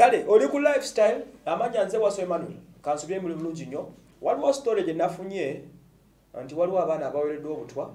Kale oli ku lifestyle amanya nze Waso Emmanuel kansubye mu bulungi nnyo waliwo story gye nafunye nti waliwo abaana abawereddwa obutwa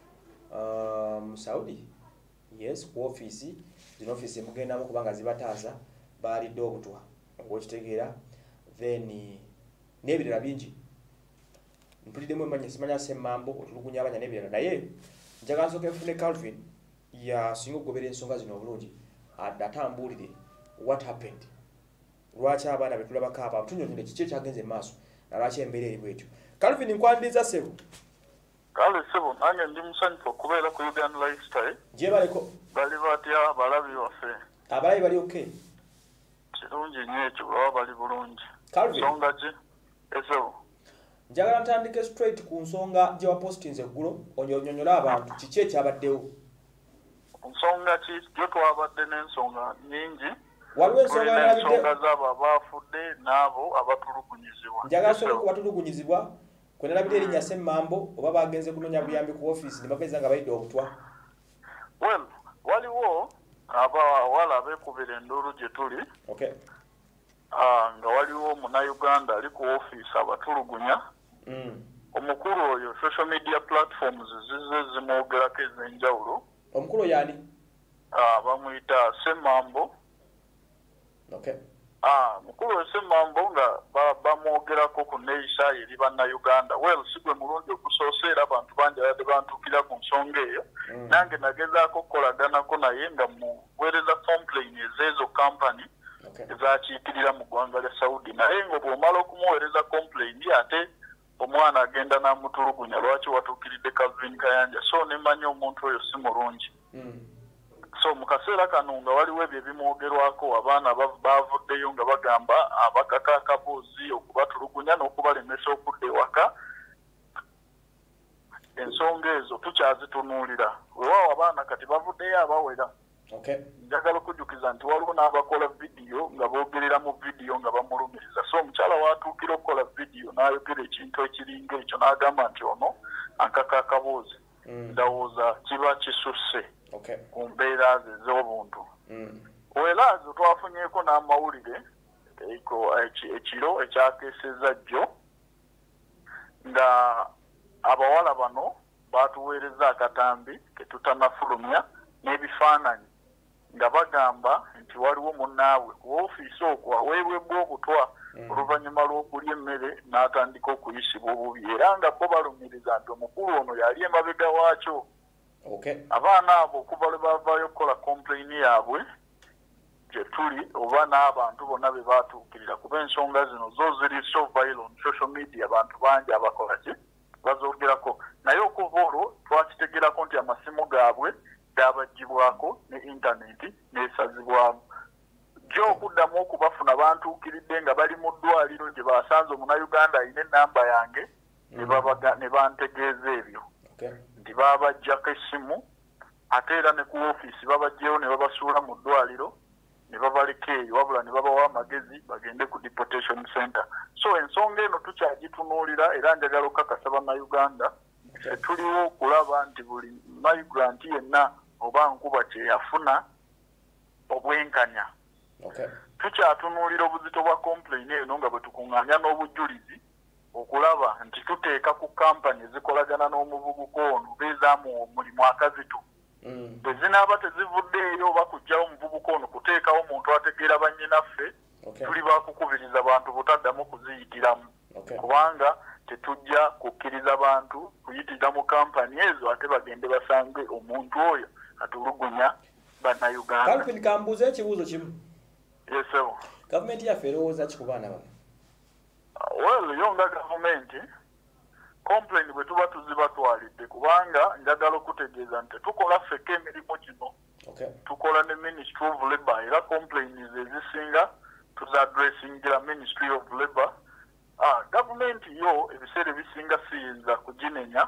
mu Saudi yes ku office zino office mugendamu kubanga zibataaza balidde obutwa ng'okitegeera then n'ebirala bingi mpuliddemu emanya simanya semmambo otulugunya abanya n'ebirala naye njagala nsooka nfune Calvin yasinga okugobera ensonga zino obulungi atambuulire what happened lwaki abaana betulabako abo tunyonyole kiki ekyagenze maaso nalwaki embeera eri bwetyo Calvin nkwaniriza sebo kale sebo nange ndi musanyufu okubeera ku Uganda Lifestyle gye baleko bali batya abalabi waffe abalabi bali okay kirungi nnyo ekyo baba bali bulungi Calvin nsonga ki esebo njagala ntandike straight ku nsonga gye wapostinze eggulo onyonyola abantu kiki ekyabaddewo nsonga ki gye twabadde n'ensonga nyingi waliwo ensonga n'ensonga z'abo abafudde n'abo abatulugunyizibwa njagala sobola kubatulugunyizibwa kwe nalabira erinnya Semmambo oba bagenze kunoonya buyambi ku office ne bagenza nga bayidde obutwa well waliwo abawala abekubira enduulu gye tuli okay nga waliwo Munnayuganda ali ku office abatulugunya omukulu oyo social media platforms zize zimwogerako ez'enjawulo omukulu yani bamuyita Semmambo okay mukulu we Semmambo nga bamwogerako ku neeyisa eri bannayuganda well sigwe mulundi ogusoose era abantu bangi abadde bantuukira ku nsonga eyo nange nagezaako okukolaganako naye nga muweereza complain ezeezo company ezakiikirira mu ggwanga lya Saudi naye nga bw'omala okumuweereza complain ate omwana agenda n'amutulugunya lwaki watuukiridde Calvin Kayanja so nemanya omuntu oyo si mulungi so mu kaseera kano nga waliwo ebyo ebimwogerwako abaana bavuddeyo nga bagamba abakaka akabuuzi okubatulugunya n'okubalemesa okudda ewaka ensonga ezo tukyazitunuulira weewaawo abaana kati bavuddeyo abawera njagala okujjukiza nti waliwo n'abakola vidiyo nga boogerera mu vidiyo nga bamulumiriza so omukyala waatuukira okukola vidiyo n'ayogera ekintu ekiringa ekyo n'agamba nti ono ankaka akabuuzi ndowooza kiba kisusse ku mbeera ze ez'obuntu era zo twafunyeeko n'amawulire ekiro ekyakeeseza jjo nga abawala bano baatuweereza akatambi ketutanafulumya n'ebifaananyi nga bagamba nti waliwo munnaabwe ku ofiisi okwo aweebwebwa obutwa oluvannyuma lw'okulya emmere n'atandika okuyisibwa obubi era nga bo balumiriza nti omukulu ono yali emabega waakyo abaana abo okuva lwe bavaayo okukola complain yaabwe gye tuli oba n'abantu bonna be baatuukirira kuba ensonga zino zo ziri so violent social media abantu bangi abakola ki bazoogerako naye okuva olwo twakitegerako nti amasimu gaabwe gabagibwako ne intaneti n'esazibwamu gyo okuddamu okubafuna bantuukiridde nga bali mu ddwaliro gye basanze Omunnayuganda alina ennamba yange ne bantegeeza ebyo nti babaggyako essimu ate era ne ku ofiisi babagyeyo ne babasuula mu ddwaliro ne babaleka eyo wabula ne babawa amagezi bagende ku deportation center so ensonga eno tukyagitunuulira era njagala okukakasa bannayuganda tuliwo okulaba nti buli migrant yenna oba nkuba kyeyafuna obwenkanya tukyatunuulira obuzito bwa complain eno nga bwe tukuŋŋaanya n'obujulizi okulaba nti tuteeka ku kampani ezikolagana n'omuvubuka ono beezaamu omulimu akazitu bwe zinaaba tezivuddeeyo oba kuggyawo omuvubuka ono kuteekawo omuntu ategeera bannyinaffe tuli bakukubiriza abantu butaddamu kuziyitiramu kubanga tetujja kukkiriza bantu kuyitirira mu kampani ezo ate bagende basange omuntu oyo atulugunya bannayuganda Calvin kambuuza ekibuuzo kimu yesebo gavumenti yaffe erowooza ki ku baana bano well yo nga gavumenti complain bwe tuba tuzibatwalidde kubanga njagala okutegeeza nti tukola ffeka emirimu gino tukola ne Ministry of Labour era complain ezisinga tuzaddressingira Ministry of Labour gavumenti yo ebiseera ebisinga siyinza kuginenya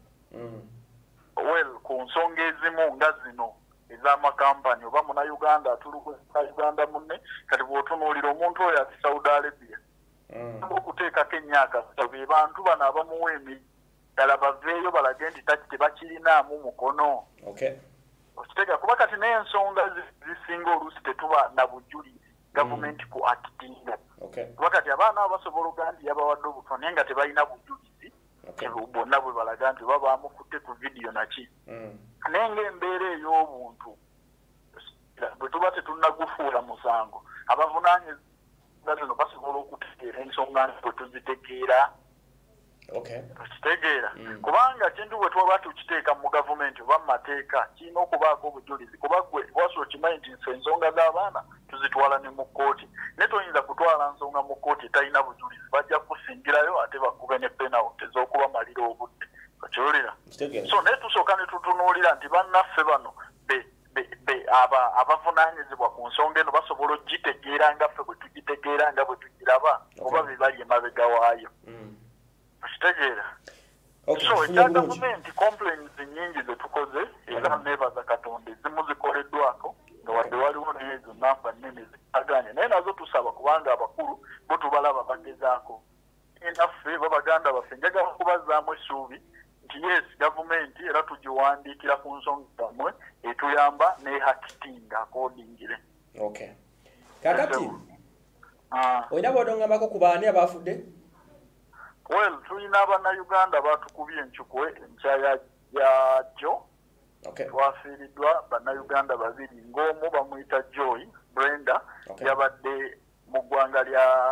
well ku nsonga ezimu nga zino ez'amakampani oba Munnayuganda atulugunya Uganda munne kati bw'otunuulira omuntu oyo ati Saudi Arabia okuteekako ennyaka be bantu bano abamuwa emirimu ddala baveeyo balage nti tebakirinaamu mukono okiteeka kuba kati n'ensonga zisinga oluusi tetuba na bujulizi gavumenti ku actinga okay wakati abaana abasobola ogandi yabawadde obutwa naye nga tebalina bujulizi bonna bwe balaga nti baba bamukutte ku vidiyo naki naye ng'embeera ey'obuntu bwe tuba tetunnagufuula musango abavunaanyizibwa zino basobola okutegeera ensonga nti bwe tuzitegeera tukitegeera kubanga kintu bwe twaba tukiteeka mu gavumenti oba mu mateeka kirina okubaako obujulizi kuba gwe wasi okimanyi nti ensonga z'abaana tuzitwala ne mu kkooti naye toyinza kutwala nsonga mu kkooti etalina bujulizi bajja kusingirayo ate bakube ne penalty ez'okubamalira obudde okiwulira so naye tusooka ne tutunuulira nti bannaffe bano abavunaanyizibwa ku nsonga eno basobola ogitegeera nga ffe bwe tugitegeera nga bwe tugiraba oba bebali emabega waayo okitegeera so ekya gavumenti complaints nyingi zetukoze era neebaza katonda ezimu zikoleddwako nga wadde waliwo neezo namba nnene zitaganye naye nazo tusaba kubanga abakulu bo tubalaba bagezaako naffe babaganda baffe njagala kubazaamu essuubi nti yes gavumenti era tugiwandiikira ku nsonga zammwe etuyamba nehakitinga akodingire okay kakati olina bw'otongambako ku baani abafudde well tulina abannayuganda batukubye enkyukwe enkya yajo twafiiriddwa bannayuganda babiri ng'omu bamuyita Joy Brenda yabadde mu ggwanga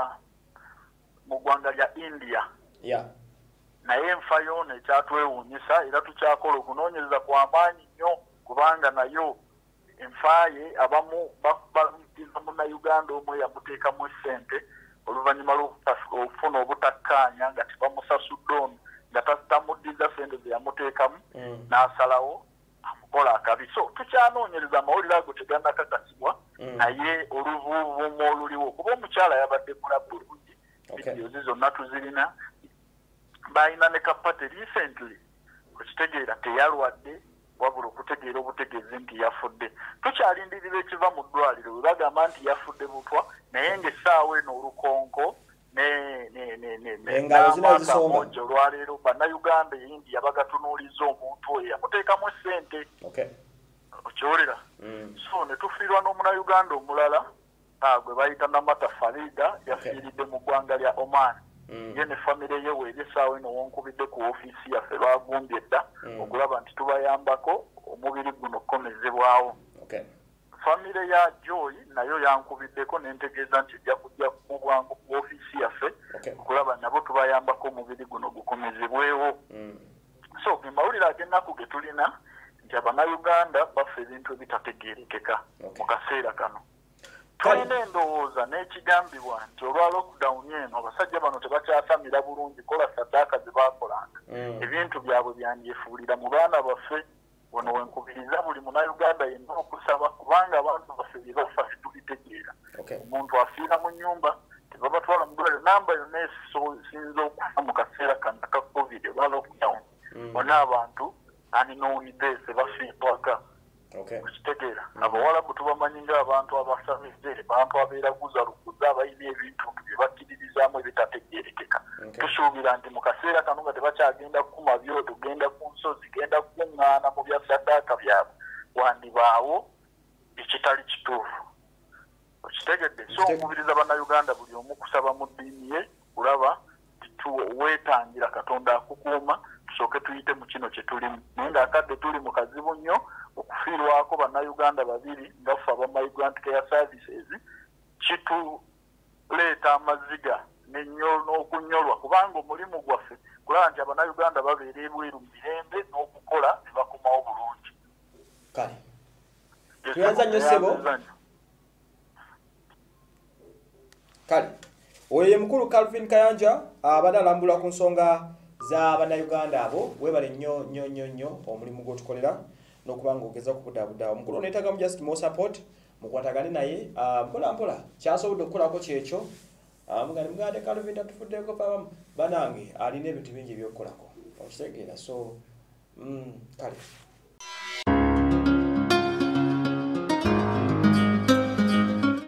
lya India naye enfa yoona ekyatwewuunyisa era tukyakola okunoonyereza kw'amaanyi nnyo kubanga nayo enfa ye abamu balumiriza munnayuganda omu yamuteekamu essente oluvannyuma lw'okufuna obutakkaanya nga tebamusasudde ono nga tamuddiza sente ze yamuteekamu n'asalawo amukola akabi so tukyanoonyereza amawulire ago tegannakakasibwa naye oluvuuvuumu oluliwo kuba omukyala yabadde mulabu bulungi vidiyozi zonna tuzirina balina ne kapate recently okitegeera teyalwadde wabula okutegeera obutegeezi nti yafudde tukyalindirira ekiva mu ddwaliro we bagamba nti yafudde butwa naye ng'essaawa eno olukonko n'amaaso olwaleero bannayuganda eyindiya bagatunuuliza omuntu oyo yamuteekamu essente okiwulira so ne tufiirwa n'omunnayuganda omulala gwe bayita Namata Farida yafiiridde mu ggwanga lya Oman ye ne famire ye weeri essaawa eno wonkubidde ku ofiisi yaffe baagumbye dda okulaba nti tubayambako omubiri guno okukomezebwawo famire ya Joy nayo yankubiddeko nentegeeza nti ejja kujja mu bwangu ku ofiisi yaffe okulaba nabo tubayambako omubiri guno gukomezebwewo so ge mawulire ag'ennaku ge tulina nti abannayuganda baffe ebintu ebitategeerekeka mu kaseera kano tulina endowooza n'ekigambibwa nti olwa lockdown eno abasajja bano tebakyasamira bulungi kola saddaaka ze baakolanga ebintu byabwe byandyefuulira mu baana baffe wano wenkubiriza buli munnayuganda yenna okusaba kubanga abantu baffe bye bafa titubitegeera omuntu afiira mu nnyumba tebabatwala mu ddwaliro namba yonna esinza okufa mu kaseera kano aka covid olwa lockdown bonna abantu aninowunidese bafiibwaka okitegeera abawalabu tubamanyi ng'abantu abasamize abantu abeeraguza luguza abalina ebintu bye bakkiririzaamu ebitategeerekeka tusuubira nti mu kaseera kano nga tebakyagenda kukuma byoto genda ku nsozi genda kukuŋŋaana mu bya saddaaka byabwe wandibaawo ekitali kituufu okitegedde so okubiriza bannayuganda buli omu kusaba mu ddiini ye kulaba weetangira katonda akukuuma tusooke tuyite mu kino kye tulimu naye ng'akadde tuli mu kazibu nnyo okufiirwako bannayuganda babiri ngaffe aba migrant care services kituleeta amaziga n'okunyolwa kubanga omulimu gwaffe kulaba nti abannayuganda babeera ebweru mu mirembe n'okukola ne bakomawo bulungi kale tuyanza nnyo ssebo kale oyo ye mukulu Calvin Kayanja abadde alambula ku nsonga z'abannayuganda abo webale nnyo omulimu gw'otukolera n'okuba ng'ogeza okubudaabudaa omukulu neetagamu just more support mukwatagane naye mpola kyasobodde okukolako kyekyo mugande Calvin tatufuddeko banange alina ebintu bingi ebyokukolako okitegeera so kale